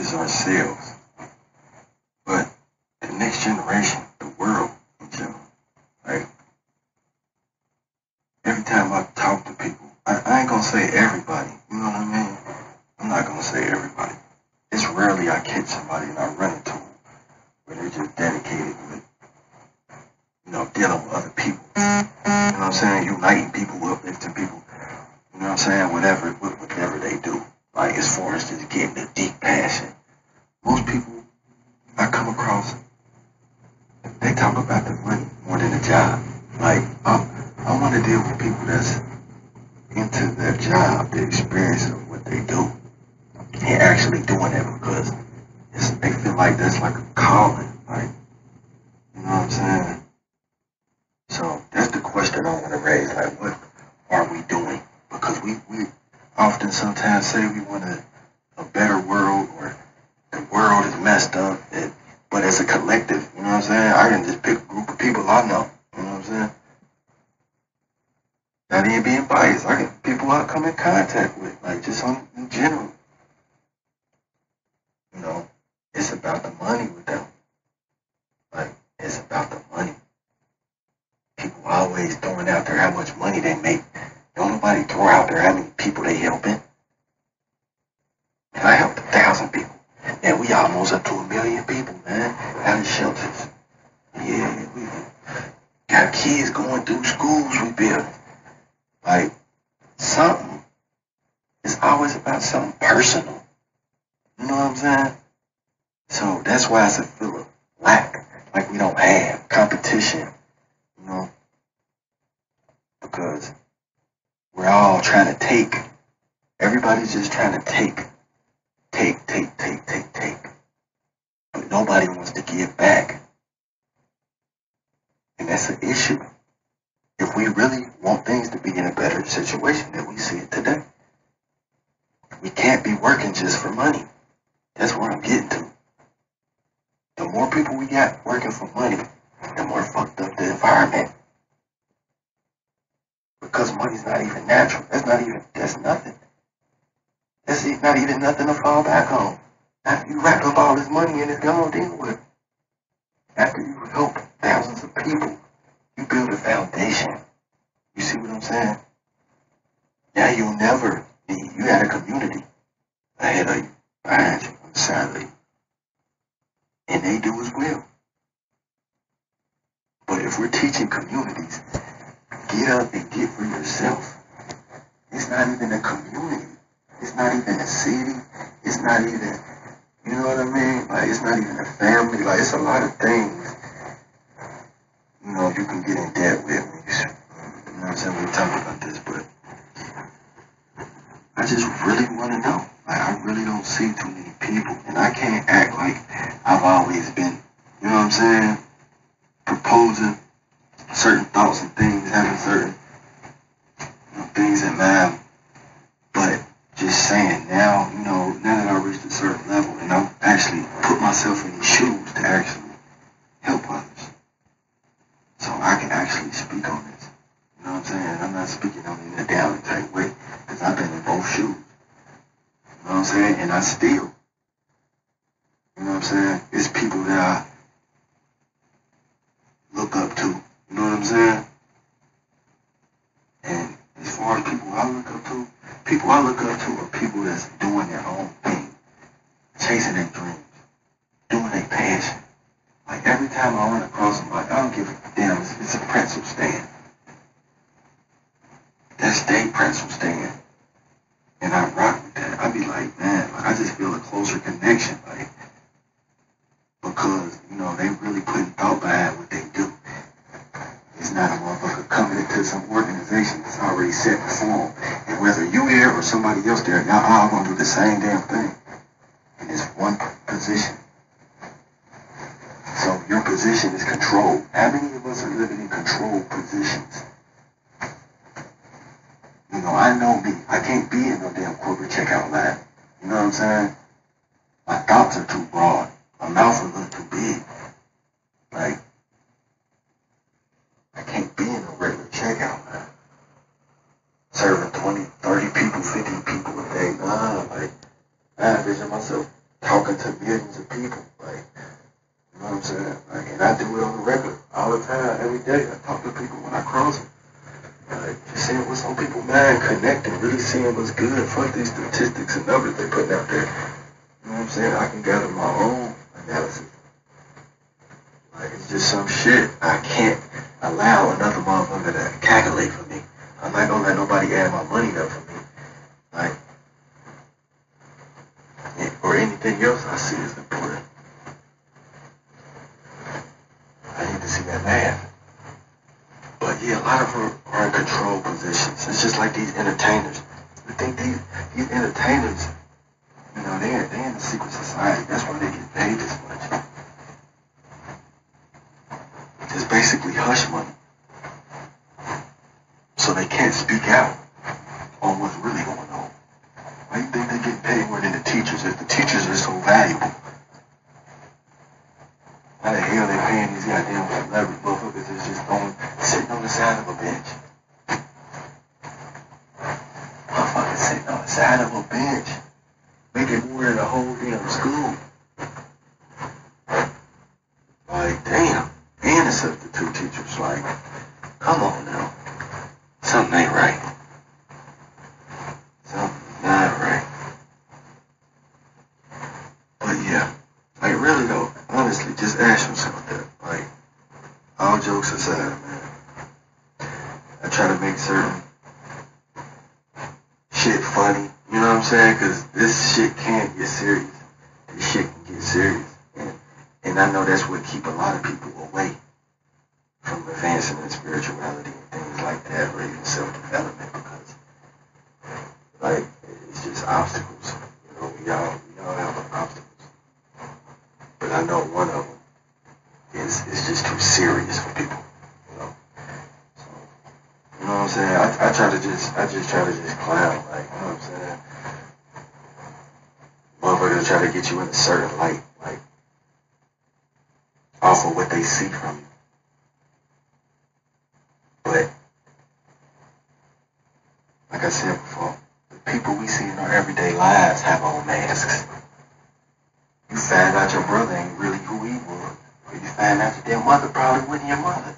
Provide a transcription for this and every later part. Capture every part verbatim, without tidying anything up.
is ourselves. But the next generation, the world in general, like every time I talk to people, I, I ain't gonna say everybody, you know what I mean? I'm not gonna say everybody. It's rarely I catch somebody and I run into them where they're just dedicated with, you know, dealing with other people. You know what I'm saying? Uniting people, uplifting people. You know what I'm saying? Whatever, whatever they do. Like as far as just getting the deep passion. Most people I come across, they talk about the money more than the job. Like I, I want to deal with people that's into their job, the experience of what they do, and actually doing it because it's, they feel like that's like a calling. Like, you know what I'm saying? So that's the question I want to raise. Like, what are we doing? Because we, we often sometimes say we want a, a better world or the world is messed up, it, but it's a collective. You know what I'm saying? I can just pick a group of people I know. You know what I'm saying? Not even being biased. I can people I come in contact with, like just on in general. You know, it's about the money with them. Like it's about the money. People always throwing out there how much money they make. Don't nobody throw out there how many people they helping. And I helped a thousand people. And we almost up to a million people, man, out of shelters. Yeah, we got kids going through schools we built. Like, something. It's always about something personal. You know what I'm saying? So that's why it's a feel of lack. Like we don't have competition. You know? Because we're all trying to take. Everybody's just trying to take. Take, take, take, take, take. But nobody wants to give back. And that's an issue. If we really want things to be in a better situation than we see it today, we can't be working just for money. That's where I'm getting to. The more people we got working for money, the more fucked up the environment. Because money's not even natural. That's not even, that's nothing. That's not even nothing to fall back on. After you rack up all this money and it's gone, then what? After you help thousands of people, you build a foundation. You see what I'm saying? Now you'll never be, you got a community ahead of you, behind you, on the side of you. And they do as well. But if we're teaching communities, get up and get for yourself. It's not even a community. It's not even a city. It's not even, you know what I mean? Like, it's not even a family. Like, it's a lot of things, you know, you can get in debt with when you, you know what I'm saying, when we talk about this. But I just really want to know. Like, I really don't see too many people. And I can't act like I've always been, you know what I'm saying, proposing certain thoughts and things, having certain, you know, things in mind. But just saying now, you know, now that I reached a certain level and I've actually put myself in these shoes to actually help others. So I can actually speak on this. You know what I'm saying? I'm not speaking on it in a down type way because I've been in both shoes. You know what I'm saying? And I still, you know what I'm saying? It's people that I look up to. You know what I'm saying? And as far as people I look up to, people I look up to are people that's doing their own thing, chasing their dreams, doing their passion. Like every time I run across somebody, I don't give a damn if it's a pretzel stand. That's their pretzel stand. And I rock with that. I be like, man, like I just feel a closer connection, like, because, you know, they really putting thought behind what they do. It's not a motherfucker coming into some organization that's already set before them. And whether you here or somebody else there, y'all all gonna do the same damn thing. And it's one position. So your position is control. How many of us are living in control positions? You know, I know me. I can't be in no damn corporate checkout line. You know what I'm saying? My thoughts are too broad. My mouth is a little too big. Like, I can't be in a regular checkout line. Serving twenty, thirty people, fifty people a day. Nah, like, I envision myself talking talking to millions of people. Like, you know what I'm saying? Like, and I do it on the regular, all the time, every day. I talk to people when I cross them. Like, just seeing what's on people's mind, connecting, really seeing what's good. Fuck these statistics and numbers they putting out there. You know what I'm saying? I can gather my own analysis. Like, it's just some shit I can't allow another motherfucker to calculate for me. I'm not gonna let nobody add my money up for me. Like, or anything else I see is important. I need to see that math. But yeah, a lot of them are in control positions. It's just like these entertainers. I think these these entertainers, you know, they're they in the secret society. That's why they get paid this much. It's basically hush money. So they can't speak out on what's really going on. Why do you think they get paid more than the teachers if the teachers are so valuable? Why the hell they paying these goddamn celebrity motherfuckers that's just on, sitting on the side of a bench? Motherfuckers sitting on the side of a bench, making more than the whole damn school. Like, damn. And the substitute teachers, like, come on now. Something ain't right. Something not right. But yeah, like really though, honestly, just ask yourself that. Like, all jokes aside, man. I try to make certain shit funny, you know what I'm saying? Cause this shit can't get serious. This shit can get serious. And, and I know that's what keep a lot of people away from advancing in spirituality and things like that, or even self-development, because, like, it's just obstacles. You know, we all, we all have obstacles. But I know one of them is, is just too serious for people, you know. So, you know what I'm saying? I, I try to just, I just try to just clown, like, you know what I'm saying? Motherfuckers try to get you in a certain light, like, off of what they see from you. But, like I said before, the people we see in our everyday lives have on masks. You find out your brother ain't really who he was. Or you find out that their mother probably wasn't your mother.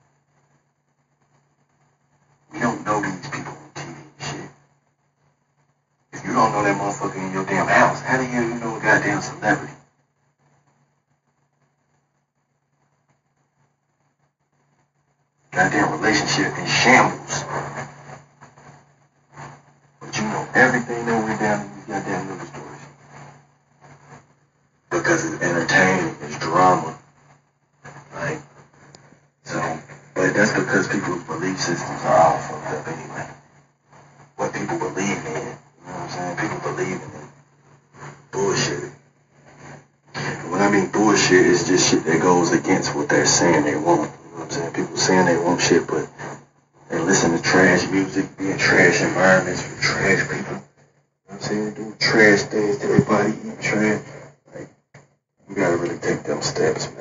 We don't know these people on T V and shit. If you don't know that motherfucker in your damn house, how the hell you know a goddamn celebrity? Goddamn relationship in shambles. But you know everything that went down in these goddamn news stories. Because it's entertaining, it's drama. Like, so, but that's because people's belief systems are all fucked up anyway. What people believe in, you know what I'm saying? People believe in bullshit. And when I mean bullshit, it's just shit that goes against what they're saying they want. You know what I'm saying? People saying they want shit, but they listen to trash music, be in trash environments with trash people. You know what I'm saying? Doing trash things to their body, eating trash. Like, you gotta really take them steps, man.